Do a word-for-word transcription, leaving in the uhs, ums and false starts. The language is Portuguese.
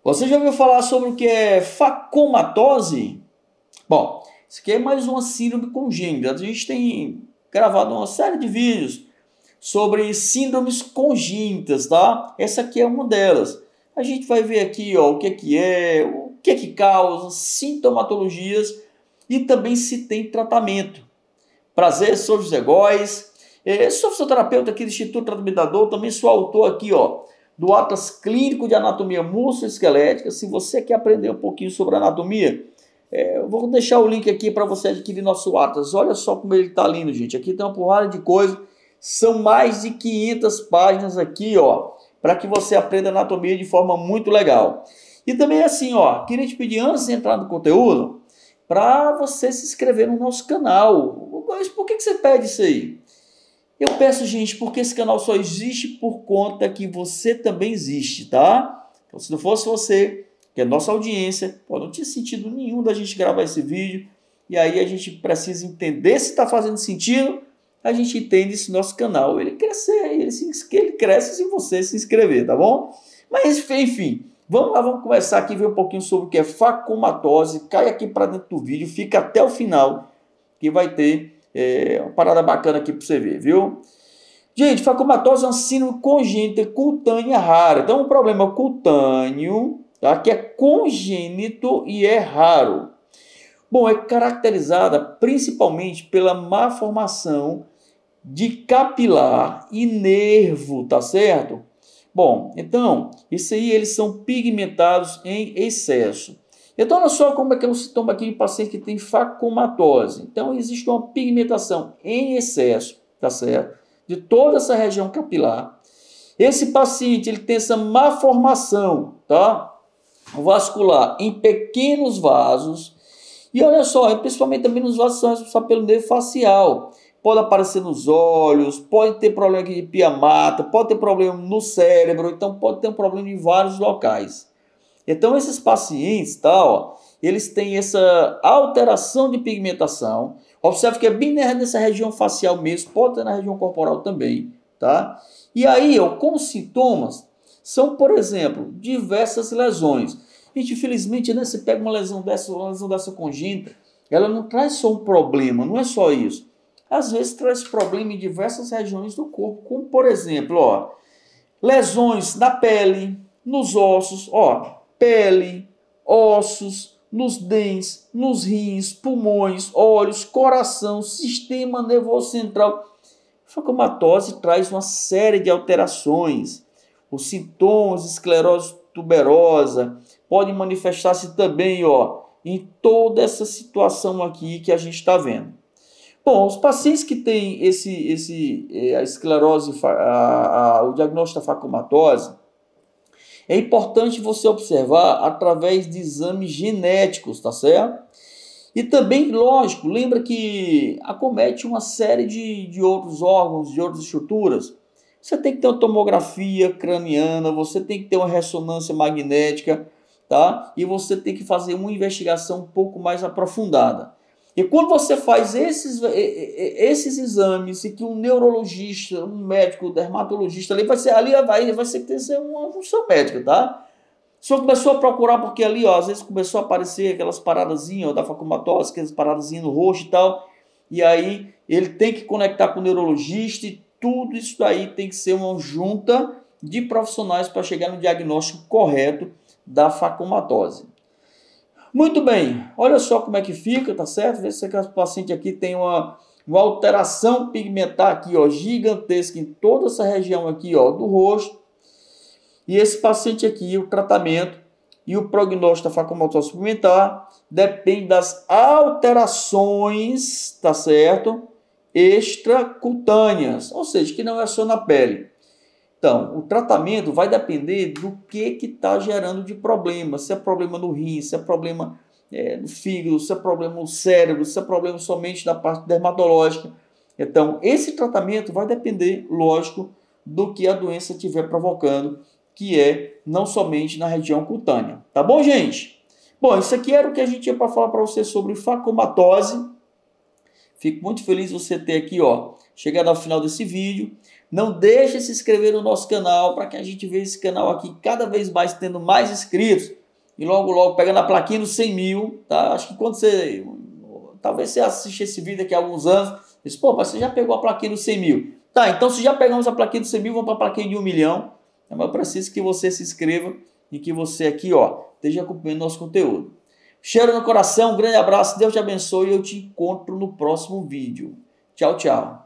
Você já ouviu falar sobre o que é facomatose? Bom, isso aqui é mais uma síndrome congênita. A gente tem gravado uma série de vídeos sobre síndromes congênitas, tá? Essa aqui é uma delas. A gente vai ver aqui, ó, o que é que é, o que é que causa, sintomatologias e também se tem tratamento. Prazer, sou José Góes, é, sou fisioterapeuta aqui do Instituto Tratamento da Dor, também sou autor aqui, ó, do Atlas Clínico de Anatomia Musculoesquelética. Se você quer aprender um pouquinho sobre anatomia, é, eu vou deixar o link aqui para você adquirir nosso Atlas. Olha só como ele está lindo, gente. Aqui tem uma porrada de coisa. São mais de quinhentas páginas aqui, ó, para que você aprenda anatomia de forma muito legal. E também assim, ó, queria te pedir antes de entrar no conteúdo, para você se inscrever no nosso canal. Mas por que que você pede isso aí? Eu peço, gente, porque esse canal só existe por conta que você também existe, tá? Então, se não fosse você, que é nossa audiência, pô, não tinha sentido nenhum da gente gravar esse vídeo. E aí a gente precisa entender se está fazendo sentido. A gente entende esse nosso canal. Ele crescer, ele, se, ele cresce se você se inscrever, tá bom? Mas, enfim, vamos lá, vamos começar aqui a ver um pouquinho sobre o que é facomatose. Cai aqui para dentro do vídeo, fica até o final, que vai ter é, uma parada bacana aqui para você ver, viu? Gente, facomatose é uma síndrome congênita cutânea rara. Então, um problema cutâneo, tá, que é congênito e é raro. Bom, é caracterizada principalmente pela má formação de capilar e nervo, tá certo? Bom, então, isso aí eles são pigmentados em excesso. Então, olha só como é que é o sintoma aqui de paciente que tem facomatose. Então, existe uma pigmentação em excesso, tá certo? De toda essa região capilar. Esse paciente, ele tem essa má formação, tá? Vascular em pequenos vasos. E olha só, principalmente também nos vasos são responsáveis pelo nervo facial. Pode aparecer nos olhos, pode ter problema aqui de piamata, pode ter problema no cérebro, então pode ter um problema em vários locais. Então esses pacientes, tá, ó, eles têm essa alteração de pigmentação. Observe que é bem nessa região facial mesmo, pode ter na região corporal também, tá? E aí, ó, com sintomas, são, por exemplo, diversas lesões. Gente, infelizmente, né, você pega uma lesão dessa, uma lesão dessa congênita, ela não traz só um problema, não é só isso. Às vezes traz problema em diversas regiões do corpo, como por exemplo, ó, lesões na pele, nos ossos, ó, pele, ossos, nos dentes, nos rins, pulmões, olhos, coração, sistema nervoso central. A facomatose traz uma série de alterações. Os sintomas, esclerose tuberosa, pode manifestar-se também, ó, em toda essa situação aqui que a gente está vendo. Bom, os pacientes que têm esse, esse, a esclerose, a, a, o diagnóstico da facomatose, é importante você observar através de exames genéticos, tá certo? E também, lógico, lembra que acomete uma série de, de outros órgãos, de outras estruturas. Você tem que ter uma tomografia craniana, você tem que ter uma ressonância magnética, tá? E você tem que fazer uma investigação um pouco mais aprofundada. E quando você faz esses, esses exames, e que um neurologista, um médico, um dermatologista, ali vai ser, ali vai, vai ser, ter ser uma função médica, tá? O senhor começou a procurar porque ali, ó, às vezes começou a aparecer aquelas paradazinhas, da facomatose, aquelas paradazinhas no rosto e tal, e aí ele tem que conectar com o neurologista e tudo isso daí tem que ser uma junta de profissionais para chegar no diagnóstico correto da facomatose. Muito bem, olha só como é que fica, tá certo? Vê se esse paciente aqui tem uma, uma alteração pigmentar aqui, ó, gigantesca em toda essa região aqui, ó, do rosto. E esse paciente aqui, o tratamento e o prognóstico da facomatose pigmentar depende das alterações, tá certo? Extracutâneas, ou seja, que não é só na pele. Então, o tratamento vai depender do que está gerando de problema. Se é problema no rim, se é problema é, no fígado, se é problema no cérebro, se é problema somente na parte dermatológica. Então, esse tratamento vai depender, lógico, do que a doença estiver provocando, que é não somente na região cutânea. Tá bom, gente? Bom, isso aqui era o que a gente tinha para falar para você sobre facomatose. Fico muito feliz de você ter aqui, ó, chegando ao final desse vídeo. Não deixe de se inscrever no nosso canal para que a gente veja esse canal aqui cada vez mais tendo mais inscritos. E logo, logo, pegando a plaquinha dos cem mil, tá? Acho que quando você... Talvez você assista esse vídeo daqui a alguns anos, diz, pô, mas você já pegou a plaquinha dos cem mil. Tá, então se já pegamos a plaquinha dos cem mil, vamos para a plaquinha de um milhão. Mas eu preciso que você se inscreva e que você aqui, ó, esteja acompanhando nosso conteúdo. Cheiro no coração, um grande abraço, Deus te abençoe e eu te encontro no próximo vídeo. Tchau, tchau.